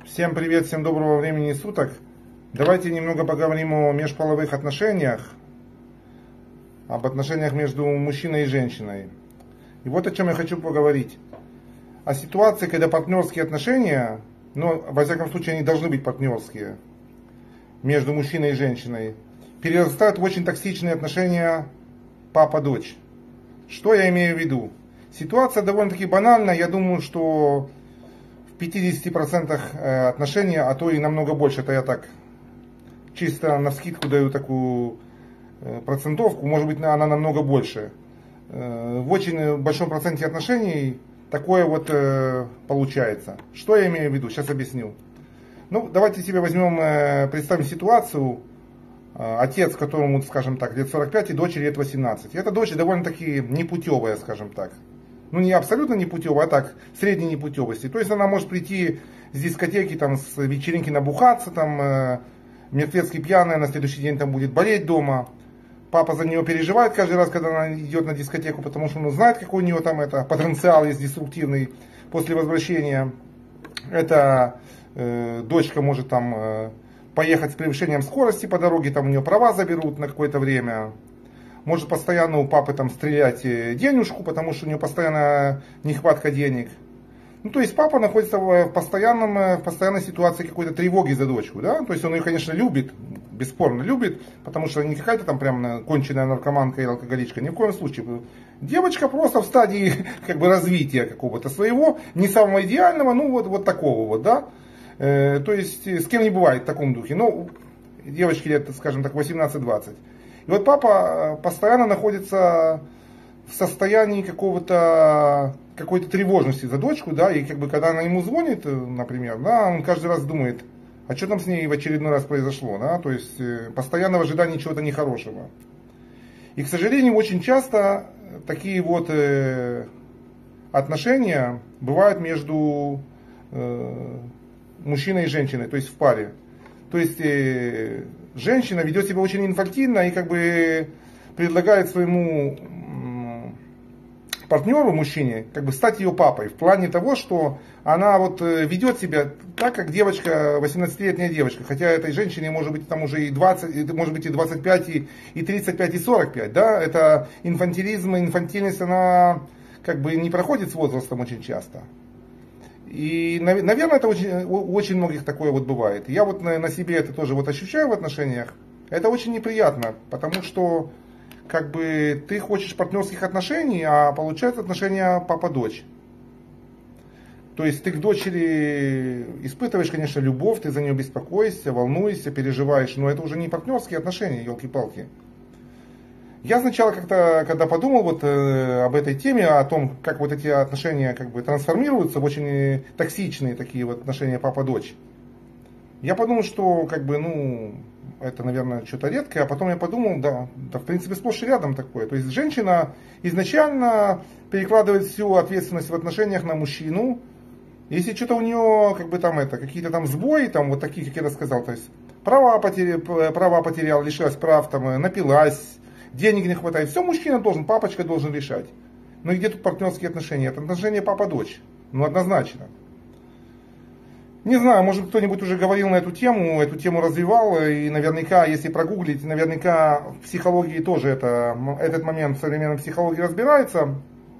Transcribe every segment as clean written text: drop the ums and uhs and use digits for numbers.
Всем привет, всем доброго времени суток. Давайте немного поговорим о межполовых отношениях, об отношениях между мужчиной и женщиной. И вот о чем я хочу поговорить. О ситуации, когда партнерские отношения, но во всяком случае они должны быть партнерские, между мужчиной и женщиной, перерастают в очень токсичные отношения папа-дочь. Что я имею в виду? Ситуация довольно-таки банальная, я думаю, что в 50% отношений, а то и намного больше, это я так чисто навскидку даю такую процентовку, может быть она намного больше. В очень большом проценте отношений такое вот получается. Что я имею в виду? Сейчас объясню. Ну, давайте себе возьмем, представим ситуацию, отец, которому, скажем так, лет 45 и дочери лет 18. И эта дочь довольно-таки непутевая, скажем так. Ну, не абсолютно непутевая, а так, средней непутевости. То есть она может прийти с дискотеки, там, с вечеринки набухаться, там, мертвецки пьяная, на следующий день там будет болеть дома. Папа за нее переживает каждый раз, когда она идет на дискотеку, потому что он знает, какой у нее там это потенциал есть деструктивный после возвращения. Эта дочка может там поехать с превышением скорости по дороге, там у нее права заберут на какое-то время. Может постоянно у папы там стрелять денежку, потому что у нее постоянно нехватка денег. Ну, то есть папа находится в постоянной ситуации какой-то тревоги за дочку, да? То есть он ее, конечно, любит, бесспорно любит, потому что не какая-то там прям конченая наркоманка или алкоголичка, ни в коем случае. Девочка просто в стадии как бы развития какого-то своего, не самого идеального, ну вот такого вот, да? То есть с кем не бывает в таком духе. Ну, девочки лет, скажем так, 18-20. И вот папа постоянно находится в состоянии какой-то тревожности за дочку, да, и как бы когда она ему звонит, например, да, он каждый раз думает, а что там с ней в очередной раз произошло, да, то есть постоянно в ожидании чего-то нехорошего. И, к сожалению, очень часто такие вот отношения бывают между мужчиной и женщиной, то есть в паре. То есть женщина ведет себя очень инфантильно и как бы предлагает своему партнеру, мужчине, как бы стать ее папой. В плане того, что она вот ведет себя так, как девочка, 18-летняя девочка. Хотя этой женщине может быть там уже и 20, может быть и 25, и 35, и 45. Да? Это инфантилизм, инфантильность, она как бы не проходит с возрастом очень часто. И, наверное, это у очень многих такое вот бывает. Я вот на себе это тоже вот ощущаю в отношениях. Это очень неприятно, потому что как бы ты хочешь партнерских отношений, а получается отношения папа-дочь. То есть ты к дочери испытываешь, конечно, любовь, ты за нее беспокоишься, волнуешься, переживаешь, но это уже не партнерские отношения, елки-палки. Я сначала как-то, когда подумал вот об этой теме, о том, как вот эти отношения как бы трансформируются в очень токсичные такие вот отношения папа-дочь, я подумал, что как бы, ну, это, наверное, что-то редкое, а потом я подумал, да, в принципе, сплошь и рядом такое. То есть женщина изначально перекладывает всю ответственность в отношениях на мужчину. Если что-то у нее, как бы там это, какие-то там сбои, там вот такие, как я рассказал, то есть права потеряла, лишилась прав, там, напилась, денег не хватает. Все мужчина должен, папочка должен решать. Ну и где тут партнерские отношения? Это отношения папа-дочь. Ну однозначно. Не знаю, может кто-нибудь уже говорил на эту тему развивал, и наверняка, если прогуглить, наверняка в психологии тоже этот момент в современной психологии разбирается.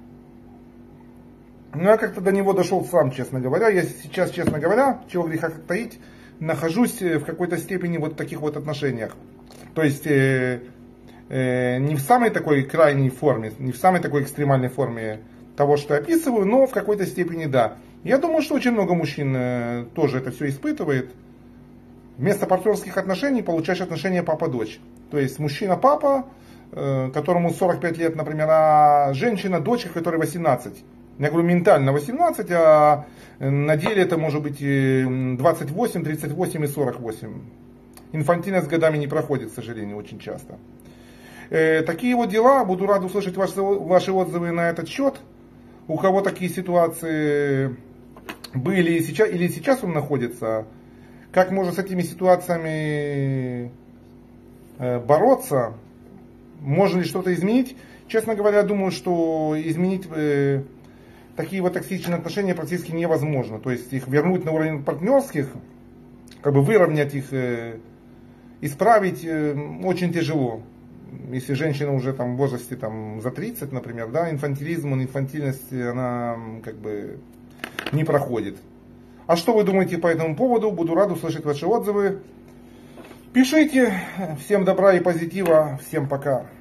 Но я как-то до него дошел сам, честно говоря. Я сейчас, честно говоря, чего греха таить, нахожусь в какой-то степени вот в таких вот отношениях. То есть не в самой такой крайней форме, не в самой такой экстремальной форме того, что я описываю, но в какой-то степени да. Я думаю, что очень много мужчин тоже это все испытывает. Вместо партнерских отношений получаешь отношения папа-дочь. То есть мужчина-папа, которому 45 лет, например, а женщина-дочка, которой 18. Я говорю ментально 18, а на деле это может быть 28, 38 и 48. Инфантильность с годами не проходит, к сожалению, очень часто. Такие вот дела. Буду рад услышать ваши отзывы на этот счет. У кого такие ситуации были или сейчас он находится, как можно с этими ситуациями бороться, можно ли что-то изменить. Честно говоря, думаю, что изменить такие вот токсичные отношения практически невозможно. То есть их вернуть на уровень партнерских, как бы выровнять их, исправить очень тяжело. Если женщина уже там в возрасте там, за 30, например, да, инфантилизм, инфантильность, она как бы не проходит. А что вы думаете по этому поводу? Буду рад услышать ваши отзывы. Пишите. Всем добра и позитива. Всем пока.